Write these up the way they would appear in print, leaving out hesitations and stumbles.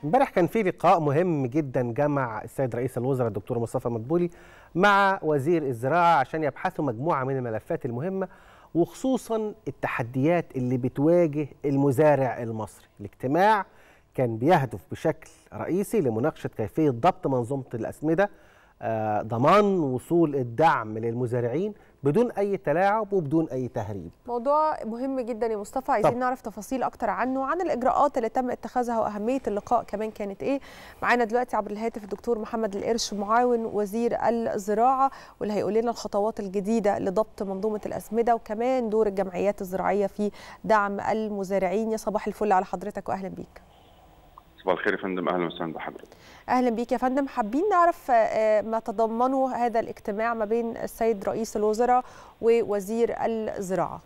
امبارح كان في لقاء مهم جدا جمع السيد رئيس الوزراء الدكتور مصطفى مدبولي مع وزير الزراعة عشان يبحثوا مجموعة من الملفات المهمة، وخصوصا التحديات اللي بتواجه المزارع المصري. الاجتماع كان بيهدف بشكل رئيسي لمناقشة كيفية ضبط منظومة الأسمدة، ضمان وصول الدعم للمزارعين بدون أي تلاعب وبدون أي تهريب. موضوع مهم جدا يا مصطفى، عايزين نعرف تفاصيل أكتر عنه وعن الإجراءات اللي تم اتخاذها وأهمية اللقاء كمان كانت إيه. معانا دلوقتي عبر الهاتف الدكتور محمد القرش معاون وزير الزراعة، واللي هيقول لنا الخطوات الجديدة لضبط منظومة الأسمدة وكمان دور الجمعيات الزراعية في دعم المزارعين. يا صباح الفل على حضرتك وأهلا بيك. صباح الخير يا فندم، اهلا وسهلا بحضرتك. اهلا بيك يا فندم. حابين نعرف ما تضمنه هذا الاجتماع ما بين السيد رئيس الوزراء ووزير الزراعه.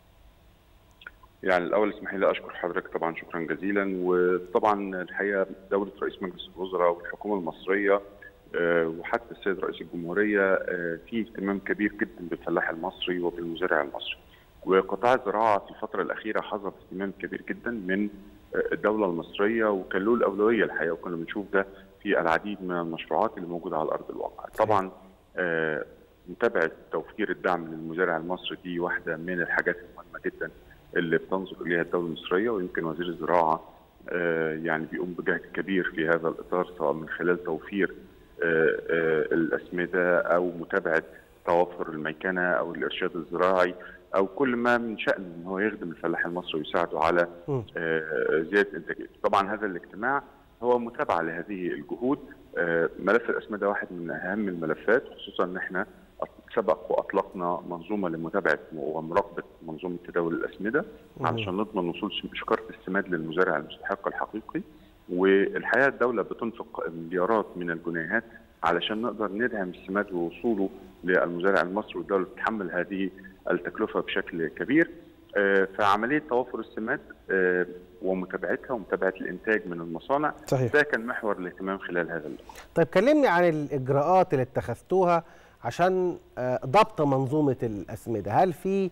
يعني الاول اسمحي لي اشكر حضرتك طبعا شكرا جزيلا، وطبعا الحقيقه دوله رئيس مجلس الوزراء والحكومه المصريه وحتى السيد رئيس الجمهوريه في اهتمام كبير جدا بالفلاح المصري وبالمزارع المصري، وقطاع الزراعه في الفتره الاخيره حظى باهتمام كبير جدا من الدولة المصرية، وكان له الأولوية الحقيقة، وكنا بنشوف ده في العديد من المشروعات اللي موجودة على أرض الواقع. طبعا متابعة توفير الدعم للمزارع المصري دي واحدة من الحاجات المهمة جدا اللي بتنظر إليها الدولة المصرية، ويمكن وزير الزراعة يعني بيقوم بجهد كبير في هذا الإطار، سواء من خلال توفير الأسمدة أو متابعة توفر الميكنة أو الإرشاد الزراعي أو كل ما من شأنه أن هو يخدم الفلاح المصري ويساعده على زيادة إنتاجيته. طبعا هذا الاجتماع هو متابعة لهذه الجهود. ملف الأسمدة واحد من أهم الملفات، خصوصا أن احنا سبق وأطلقنا منظومة لمتابعة ومراقبة منظومة تداول الأسمدة علشان نضمن وصول شكارة السماد للمزارع المستحق الحقيقي. والحقيقة الدولة بتنفق مليارات من الجنيهات علشان نقدر ندعم السماد ووصوله للمزارع المصري، والدولة تتحمل هذه التكلفة بشكل كبير. فعملية توفر السماد ومتابعتها ومتابعة الإنتاج من المصانع صحيح. ده كان محور الاهتمام خلال هذا اللقاء. طيب كلمني عن الإجراءات اللي اتخذتوها عشان ضبط منظومة الأسمدة. هل في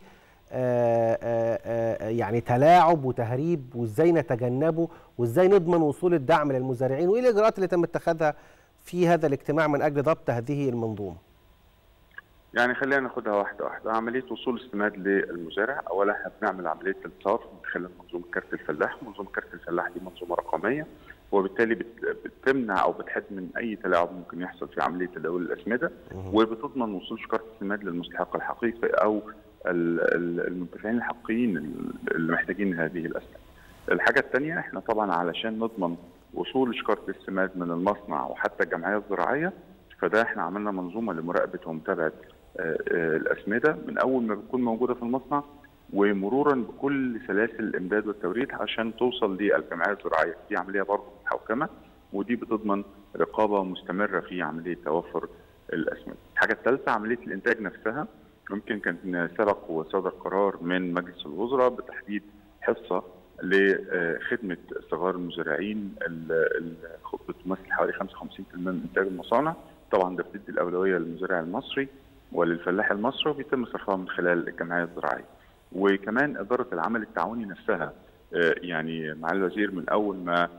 يعني تلاعب وتهريب، وإزاي نتجنبه، وإزاي نضمن وصول الدعم للمزارعين، وإيه الإجراءات اللي تم اتخاذها في هذا الاجتماع من أجل ضبط هذه المنظومة؟ يعني خلينا ناخدها واحدة واحدة. عملية وصول السماد للمزارع، أولا احنا بنعمل عملية انصاف من خلال منظومة كارت الفلاح. منظومة كارت الفلاح دي منظومة رقمية، وبالتالي بتمنع أو بتحد من أي تلاعب ممكن يحصل في عملية تداول الأسمدة، وبتضمن وصول شكارة السماد للمستحق الحقيقي أو المنتفعين الحقيقيين اللي محتاجين هذه الأسمدة. الحاجة الثانية، احنا طبعا علشان نضمن وصول شكارة السماد من المصنع وحتى الجمعية الزراعية، فده احنا عملنا منظومة لمراقبة ومتابعة الأسمدة من أول ما بتكون موجودة في المصنع ومرورا بكل سلاسل الإمداد والتوريد عشان توصل للجمعية الزراعية. دي عملية برضه محوكمة، ودي بتضمن رقابة مستمرة في عملية توفر الأسمدة. الحاجة الثالثة عملية الإنتاج نفسها. يمكن كان سبق وصدر قرار من مجلس الوزراء بتحديد حصة لخدمة صغار المزارعين اللي بتمثل حوالي 55% من إنتاج المصانع. طبعا ده بتدي الأولوية للمزارع المصري وللفلاح المصري، وبيتم صرفها من خلال الجمعية الزراعية. وكمان إدارة العمل التعاوني نفسها، يعني مع الوزير من أول ما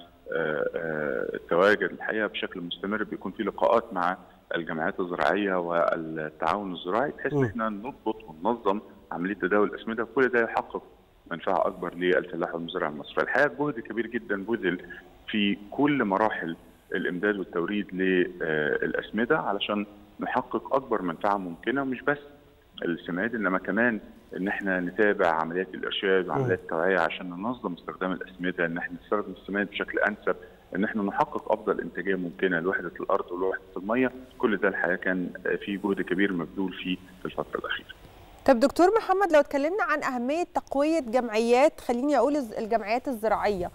تواجد الحقيقة بشكل مستمر بيكون في لقاءات مع الجمعيات الزراعية والتعاون الزراعي بحيث ان احنا نضبط وننظم عملية تداول الأسمدة، وكل ده يحقق منفعة أكبر للفلاح والمزارع المصري. الحقيقة جهد كبير جدا بذل في كل مراحل الإمداد والتوريد للأسمدة علشان نحقق أكبر منفعة ممكنة، مش بس السماد إنما كمان إن احنا نتابع عمليات الإرشاد وعمليات التوعية عشان ننظم استخدام الأسمدة، إن احنا نستخدم السماد بشكل أنسب، إن احنا نحقق أفضل إنتاجية ممكنة لوحدة الأرض ولوحدة المية. كل ده الحقيقة كان في جهد كبير مبذول فيه في الفترة الأخيرة. طب دكتور محمد، لو اتكلمنا عن أهمية تقوية جمعيات، خليني أقول الجمعيات الزراعية،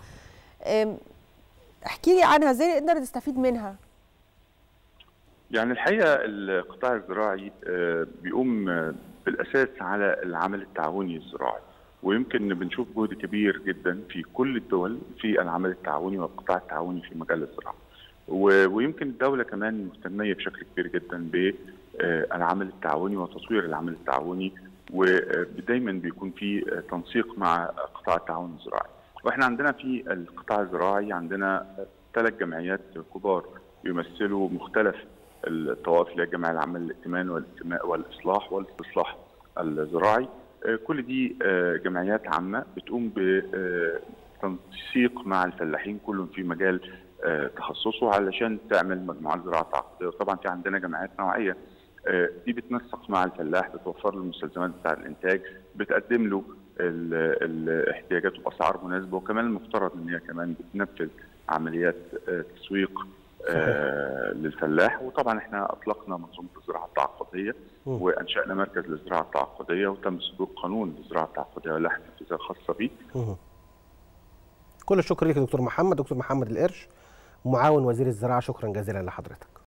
احكي لي عنها، ازاي نقدر نستفيد منها؟ يعني الحقيقة القطاع الزراعي بيقوم بالأساس على العمل التعاوني الزراعي، ويمكن بنشوف جهد كبير جدا في كل الدول في العمل التعاوني والقطاع التعاوني في مجال الزراعة. ويمكن الدولة كمان مهتمية بشكل كبير جدا بالعمل التعاوني وتطوير العمل التعاوني، ودايما بيكون في تنسيق مع قطاع التعاون الزراعي. واحنا عندنا في القطاع الزراعي عندنا 3 جمعيات كبار يمثلوا مختلف الطوائف، اللي هي الجمعيه العامه للائتمان والاصلاح والاستصلاح الزراعي. كل دي جمعيات عامه بتقوم بتنسيق مع الفلاحين كلهم في مجال تخصصه علشان تعمل مجموعات زراعه تعاقديه. وطبعا في عندنا جمعيات نوعيه دي بتنسق مع الفلاح، بتوفر له المستلزمات بتاع الانتاج، بتقدم له الاحتياجات باسعار مناسبه، وكمان المفترض ان هي كمان بتنفذ عمليات تسويق للفلاح. وطبعا احنا اطلقنا منظومه الزراعه التعاقديه وانشانا مركز للزراعه التعاقديه، وتم صدور قانون للزراعه التعاقديه واللائحه التنفيذيه الخاصه به. كل الشكر لك دكتور محمد القرش، معاون وزير الزراعه، شكرا جزيلا لحضرتك.